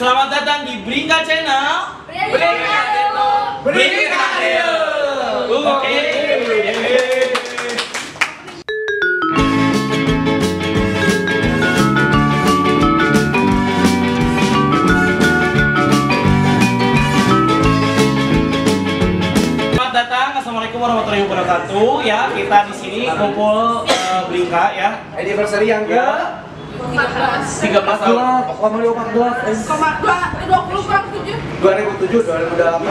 Selamat datang di Brinka Channel. Brinka Channel. Oke. Selamat datang. Assalamualaikum warahmatullahi wabarakatuh. Ya, kita di sini kumpul Brinka ya. Anniversary yang ke 13 tahun. 2007 2008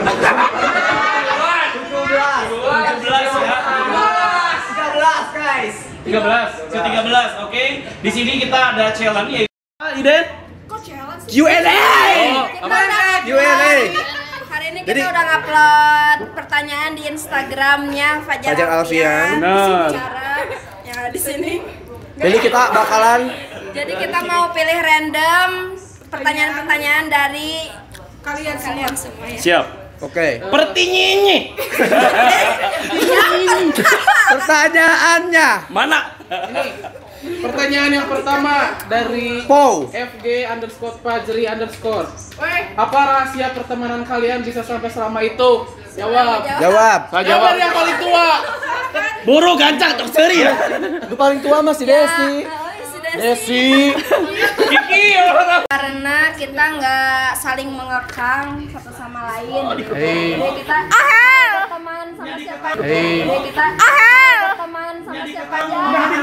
guys. 13 oke. Di sini kita ada challenge ya. Iden? Kok challenge? Q&A. Q&A. Hari ini kita udah ngupload pertanyaan di Instagramnya Fajar Alfian. Benar. Yang ada di sini. Jadi kita bakalan Kita mau pilih random pertanyaan-pertanyaan dari kalian semua ya. Siap. Oke. Pertinyinya. Pertanyaannya. Mana? Pertanyaan yang pertama dari Pow. FG_Fajri_. Apa rahasia pertemanan kalian bisa sampai selama itu? Jawab. Jawab. Jawab yang paling tua. Buru gancang tok seri ya. Itu paling tua masih Desi. Desi. Kiki. Karena kita nggak saling mengekang satu sama lain. Hey. Jadi kita teman sama siapa aja. Hey. Jadi kita teman sama siapa aja.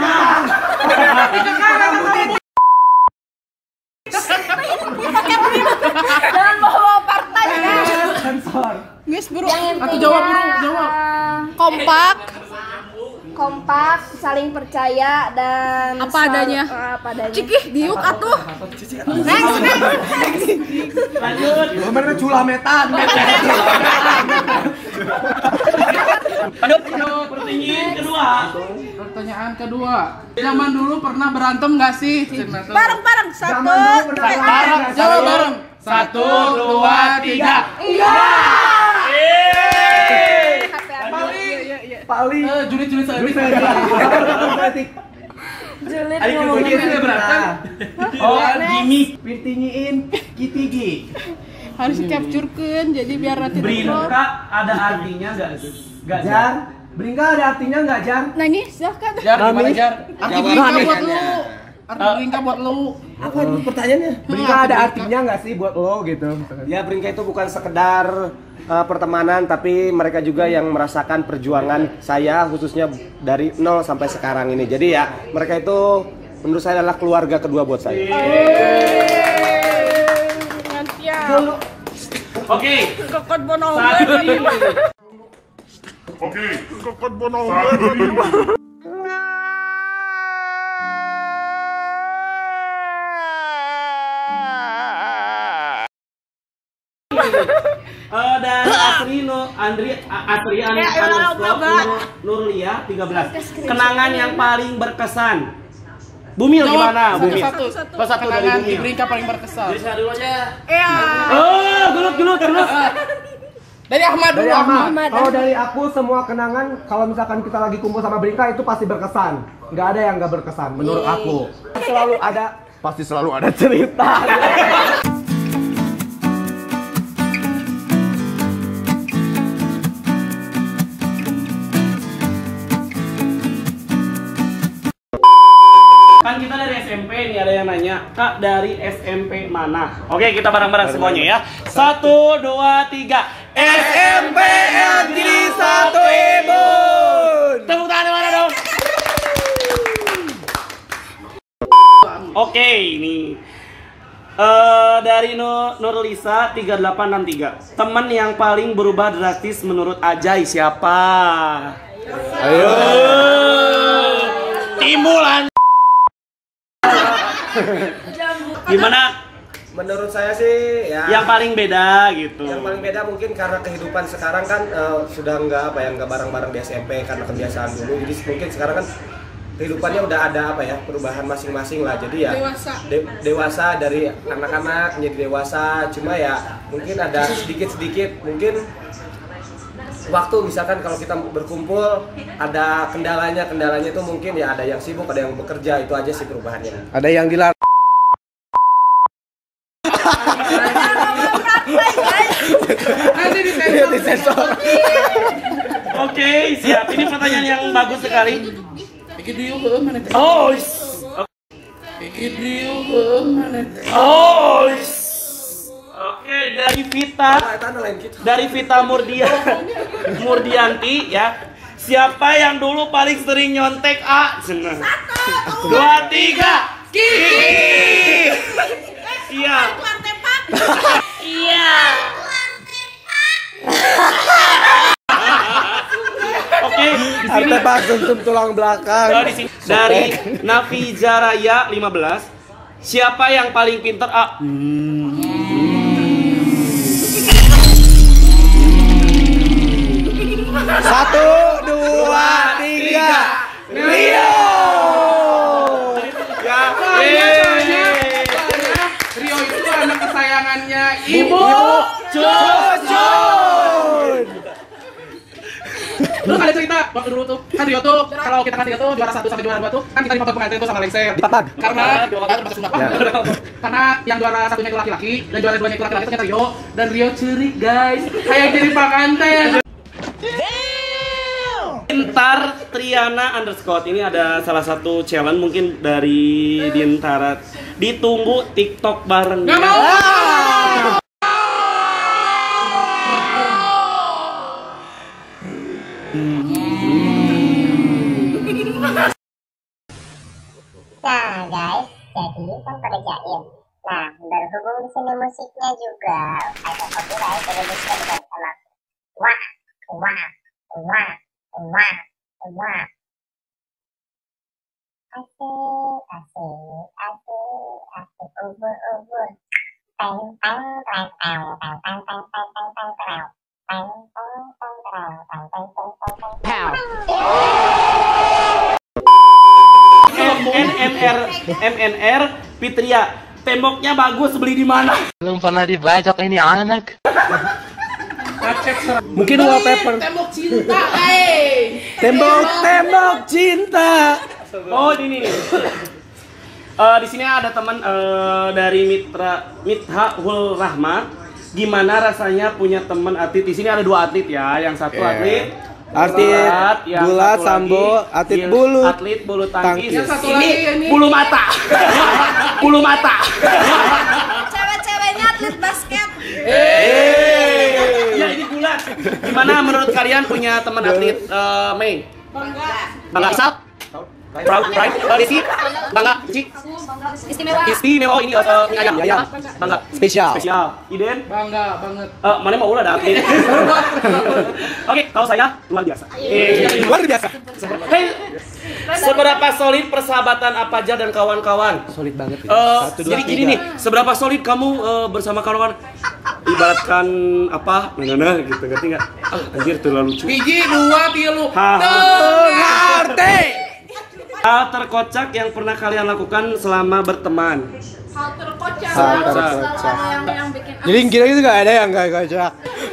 Jangan bawa partai ya. Guys, buru. Atau jawab bro, jawab. Kompak, saling percaya dan Apa adanya. Apa adanya. Cikih, diuk atuh. Lanjut. Bener culametan. Pertanyaan kedua. Pertanyaan kedua. Zaman dulu pernah berantem nggak sih? Bareng-bareng satu. Bareng, jawab bareng. 1, 2, 3. Paling Julid saya. Julid Ayo kita berantem. Oh, Jimmy. Pirtinyiin kitigi. Harus capturekeun jadi biar nanti Brinka ada artinya enggak? Enggak. Jar. Brinka ada artinya nggak, Jar? nangis silahkan. Jar, gimana Jar? Arti Brinka buat lu. Arti Brinka buat lu. Apa ini pertanyaannya? Brinka ada artinya nggak sih buat lo gitu? Ya, Brinka itu bukan sekedar pertemanan, tapi mereka juga yang merasakan perjuangan saya khususnya dari nol sampai sekarang ini. Jadi ya, mereka itu menurut saya adalah keluarga kedua buat saya. Oke. Kokot bono. Saat ini dari Asri Nurlia 13. Kenangan yang paling berkesan. Bumil gimana? Bumil. Satu dari Bumi. Brinka paling berkesan. Dari sana dulu aja. Iya. Oh, gelut. Dari Ahmad dulu. Dari Ahmad. Kalau dari aku semua kenangan kalau misalkan kita lagi kumpul sama Brinka itu pasti berkesan. Nggak ada yang nggak berkesan menurut aku. Pasti selalu ada cerita. Kan kita dari SMP nih, ada yang nanya, Kak dari SMP mana? Oke, kita bareng-bareng semuanya ya. 1, 2, 3. SMP Negeri 1 Ibun. Tepuk tangan mana dong? Oke, ini dari Nurlisa 3863. Teman yang paling berubah drastis menurut Ajay siapa? Ayo. Timulan. Gimana? Menurut saya sih ya Yang paling beda gitu. yang paling beda mungkin karena kehidupan sekarang kan sudah nggak bareng-bareng di SMP karena kebiasaan dulu. Jadi mungkin sekarang kan kehidupannya udah ada perubahan masing-masing lah. Jadi ya dewasa dari anak-anak menjadi dewasa. Cuma ya mungkin ada sedikit-sedikit mungkin waktu, misalkan kalau kita berkumpul ada kendalanya itu mungkin ya ada yang sibuk, ada yang bekerja, itu aja sih perubahannya. Ada yang dilarang. disensor. Oke, siap. Ini pertanyaan yang bagus sekali. Iki dieu heuh mana teh? Oh, Iki dieu heuh mana teh? oh. Oke, dari Vita. Dari Vita Murdianti ya. Siapa yang dulu paling sering nyontek A? 1, 2, 3. Kiki. Iya. Iya. Oke, di sini Artefak tuntum tulang belakang. di sini dari Nafi Jaraya 15. Siapa yang paling pintar A? 1, 2, 3. Rio. Ya, Rio itu anak kesayangannya Ibu. Jujur. Lu ada cerita waktu dulu tuh kan Rio tuh kalau kita kan Rio tuh juara 1 sampai juara 2 tuh kan kita dipotong pengantin tuh sama lengser. Dipatag. Karena karena yang juara satunya itu laki-laki dan juara duanya itu laki-laki itu ternyata Rio dan Rio curi guys kayak jadi pengantin. Dintar Triana underscore. Ini ada salah satu challenge mungkin dari Dintara. Ditunggu TikTok bareng. Nggak mau. Nah guys, jadi kan pada jaim. Nah, berhubung di sini musiknya juga ada copyright, jadi musiknya diganti sama wah, wah, wah, wah, wah. Asik, asik, asik, asik, ubur, ubur. Teng, teng, teng, teng, teng, teng, teng, teng, teng, teng, teng. Teng, teng, teng, teng, teng, teng, teng, teng, teng. MNR Fitria. Temboknya bagus, beli di mana? Belum pernah dibajak ini anak. Mungkin wallpaper. Tembok cinta, Tembok cinta. Oh, ini nih. Di sini ada teman dari Mithahul Rahma. Gimana rasanya punya teman atlet? Di sini ada 2 atlet ya. Yang satu atlet gulat, sambo, atlet bulu tangkis. Yang satu Ini lagi ini. bulu mata. Bulu mata. Cewek-ceweknya atlet basket. Ya ini gulat. Gimana menurut kalian punya teman atlet Mei? Bangga. Sal? Proud, pride, Rizky, bangga, Ci, Istimewa. istimewa. Oh ini ayam, bangga, spesial. Iden, Bangga banget. mana mau ulah ada atlet. Oke, kalau saya luar biasa. Luar biasa. Hey, seberapa solid persahabatan Apajar dan kawan-kawan? Solid banget. Jadi gini nih, seberapa solid kamu bersama kawan-kawan? Ibaratkan apa? Nah, gitu, ngerti nggak? Anjir, terlalu lucu. Biji, 2, 3. Ngerti. Hal terkocak yang pernah kalian lakukan selama berteman? Hal terkocak. Yang bikin Jadi kira itu gak ada yang gak kocak.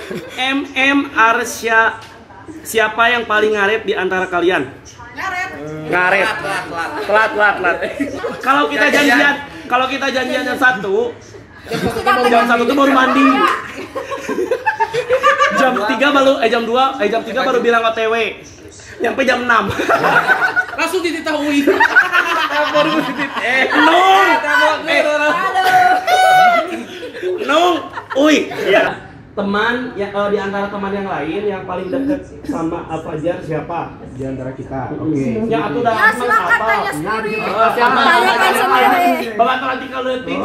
Arsya. Siapa yang paling ngaret di antara kalian? Ngaret. Telat. Kalau kita janjian jam 1, jam 1 tuh baru mandi. Jam 3 baru bilang OTW. Nyampe jam 6. Langsung diketahui. Nung, uy, ya. Teman ya di antara teman yang lain yang paling dekat sama Apajar siapa? Di antara kita. Oke. Yang aku udah Ya silakan tanya sendiri. Siapa? Tanyakan sendiri. Bapak nanti kalau letik.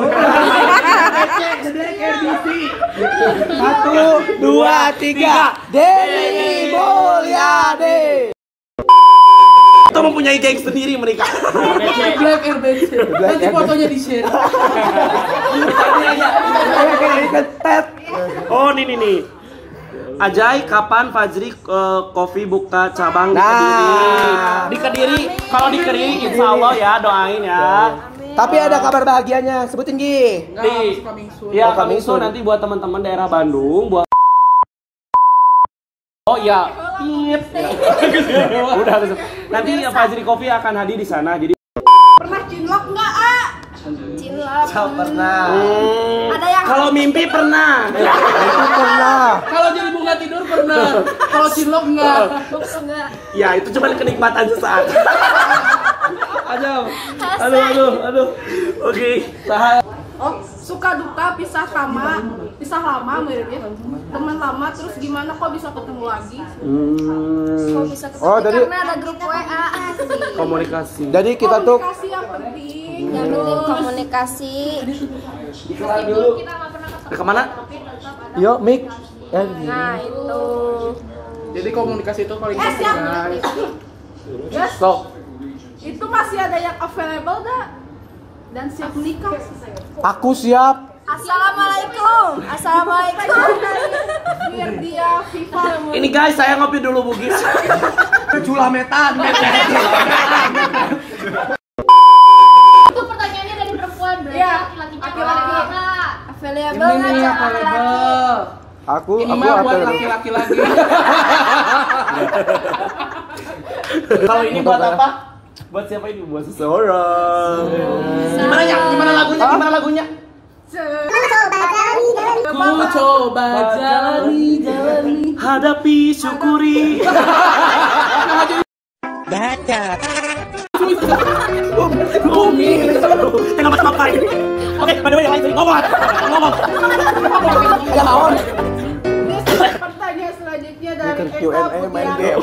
1, 2, 3. Denny Mulyadi. Kita mempunyai geng sendiri mereka. Black RBC. Nanti fotonya di-share. Oh, nih. Ajay, kapan Fajri Coffee buka cabang di Kediri? Di Kediri, kalau di Kediri insya Allah ya, doain ya. Tapi ada kabar bahagianya, sebutin Gi. Ya, coming soon nanti buat teman-teman daerah Bandung, buat oh ya, udah. Nanti Fajri Coffee akan hadir di sana. Jadi Pernah cinlok nggak, A? Cinlok. Jawab pernah. Ada yang Kalau mimpi pernah. Itu pernah. Kalau jadi bunga tidur pernah. Kalau cilok enggak. enggak. Ya, itu cuma kenikmatan sesaat. Aduh. Oke. Oh, suka duka pisah lama mirip teman lama terus gimana kok bisa ketemu lagi? Kok bisa ketemu? Oh, jadi- Karena ada grup WA. Komunikasi. Jadi kita tuh Komunikasi yang penting. Yang penting komunikasi. Kemana? yuk Mik. Nah, itu. Jadi komunikasi itu paling penting, siap. guys. Yes, Stop. itu masih ada yang available gak? Dan siap menikah? Aku siap. Assalamualaikum. Biar dia Viva. Ini guys, saya ngopi dulu Bugis. Cula metan. Itu pertanyaannya dari perempuan, berarti Iya, laki-laki laki-laki. Available Ini nggak nih cak available. Aku Ini mah buat apa? laki-laki lagi. Kalau ini buat apa? Buat siapa ini? Buat seseorang. Gimana lagunya? Ku coba jalani. Hadapi, syukuri. Bumi. Tengah macam apa ini? Oke, pada yang lain ngomong. Ya lawan. Pertanyaan selanjutnya dari Ini Eka Q&A main Putiano.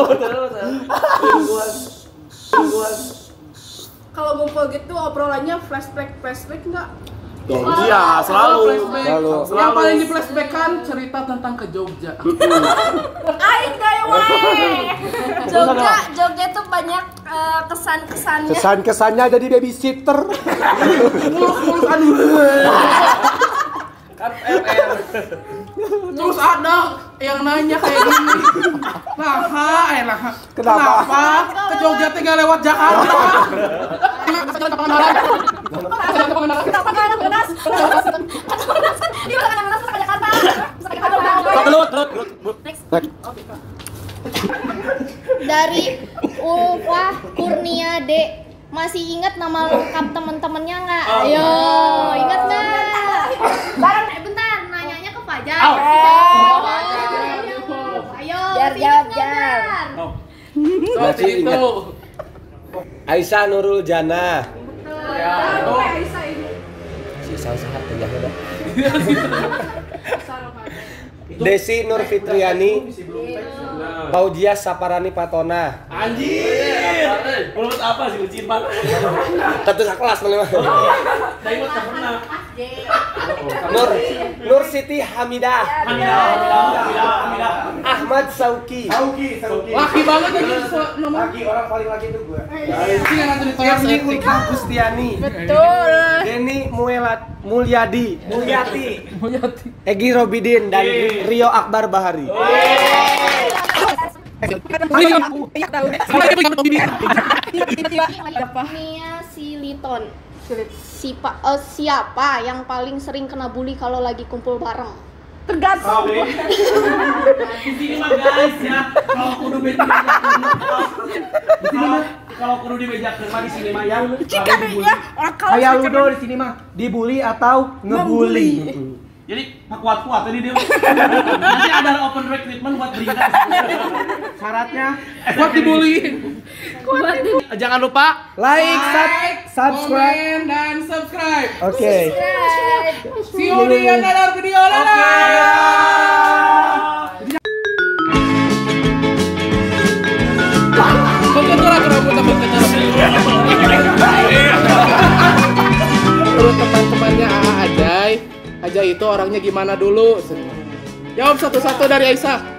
game. Kalau ngumpul gitu obrolannya flashback nggak? Iya, selalu. Flashback. Selalu. Yang paling di flashback kan cerita tentang ke Jogja. Aing gaya wae. Jogja tuh banyak kesan-kesannya. Kesan-kesannya jadi babysitter. Mulus-mulus aduh. Terus ada yang nanya kayak gini. Kenapa ke Jogja teh nggak lewat Jakarta? Kenapa nggak ada beras? Dia makan yang ke Jakarta. Dari Ulfa Kurnia D. Masih ingat nama lengkap temen-temennya nggak? Ayo, ingat nggak? Bentar, nanyanya ke Fajar. Ayo, Jar, masih ingat jawab, nggak, Jar. Jar? Seperti itu. Aisyah Nurul Jannah. Tahu Aisyah ini. Si sehat penjahit. Desi Nur Fitriani. Fauzia Saparani Patona. Anjir. Menurut apa sih ujian banget? Tentu kelas mana mah. Dari mana pernah? Nur Siti Hamidah. Ahmad Sauki. Laki banget lagi nomor. Laki orang paling laki itu gue. Ini yang nanti ditolak Erni Ulfa Gustiani. Betul. Denny Mulyadi. Egi Robidin dan Rio Akbar Bahari. Mia Siliton. Siapa yang paling sering kena bully kalau lagi kumpul bareng? Tergantung. Di sini mah guys ya, kalau kudu beja kalau kudu di meja kerja di sini mah yang Jika ya orang kalau Kayak Ludo di sini mah dibully atau ngebully. jadi kuat-kuat tadi dia. Nanti ada open recruitment buat beringat. Syaratnya buat dibully. Jangan lupa like, subscribe. Komen dan subscribe. Oke. See you di another video. Terus teman-temannya Ajay itu orangnya gimana dulu? Jawab satu-satu dari Aisyah.